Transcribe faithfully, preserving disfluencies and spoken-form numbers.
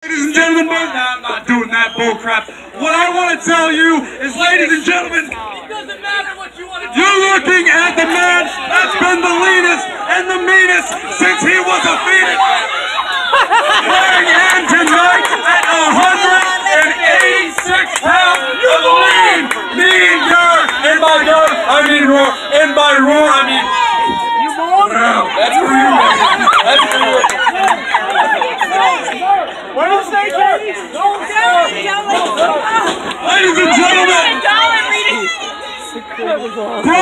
Ladies and gentlemen, no, I'm not doing that bull crap. What I want to tell you is, ladies and gentlemen, it doesn't matter what you want to do. You're looking at the man that's been the leanest and the meanest since he was a phoenix. Weighing in tonight at one hundred eighty-six pounds, you're the lean, mean, roar. In my roar, I mean roar. In my roar, I mean. You roar? No, that's for you. That's for you. What did you say, Katie? Ladies and gentlemen,